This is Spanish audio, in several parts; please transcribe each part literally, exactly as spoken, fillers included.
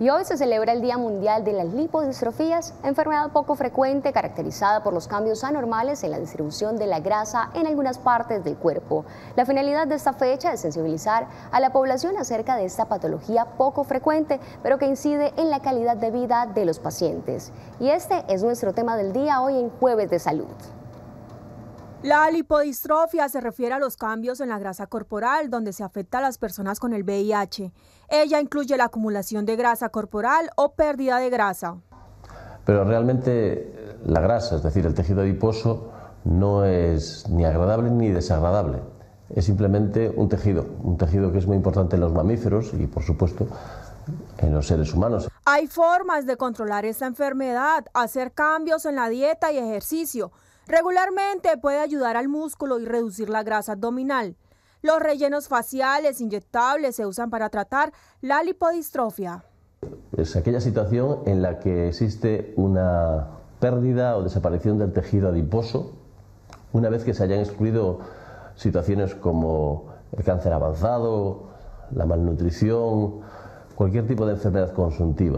Y hoy se celebra el Día Mundial de las Lipodistrofías, enfermedad poco frecuente caracterizada por los cambios anormales en la distribución de la grasa en algunas partes del cuerpo. La finalidad de esta fecha es sensibilizar a la población acerca de esta patología poco frecuente, pero que incide en la calidad de vida de los pacientes. Y este es nuestro tema del día hoy en Jueves de Salud. La lipodistrofia se refiere a los cambios en la grasa corporal donde se afecta a las personas con el V I H. Ella incluye la acumulación de grasa corporal o pérdida de grasa. Pero realmente la grasa, es decir, el tejido adiposo, no es ni agradable ni desagradable. Es simplemente un tejido, un tejido que es muy importante en los mamíferos y, por supuesto, en los seres humanos. Hay formas de controlar esta enfermedad, hacer cambios en la dieta y ejercicio. Regularmente puede ayudar al músculo y reducir la grasa abdominal. Los rellenos faciales inyectables se usan para tratar la lipodistrofia. Es aquella situación en la que existe una pérdida o desaparición del tejido adiposo una vez que se hayan excluido situaciones como el cáncer avanzado, la malnutrición, cualquier tipo de enfermedad consuntiva.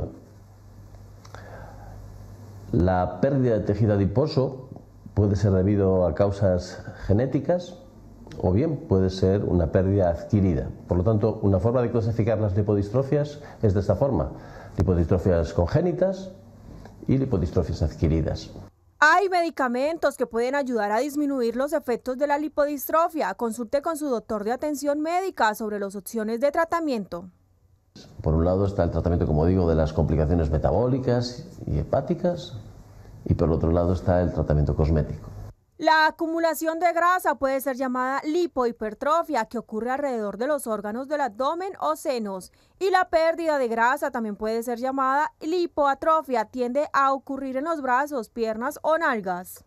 La pérdida de tejido adiposo puede ser debido a causas genéticas o bien puede ser una pérdida adquirida. Por lo tanto, una forma de clasificar las lipodistrofias es de esta forma: lipodistrofias congénitas y lipodistrofias adquiridas. Hay medicamentos que pueden ayudar a disminuir los efectos de la lipodistrofia. Consulte con su doctor de atención médica sobre las opciones de tratamiento. Por un lado está el tratamiento, como digo, de las complicaciones metabólicas y hepáticas, y por otro lado está el tratamiento cosmético. La acumulación de grasa puede ser llamada lipohipertrofia, que ocurre alrededor de los órganos del abdomen o senos, y la pérdida de grasa también puede ser llamada lipoatrofia, tiende a ocurrir en los brazos, piernas o nalgas.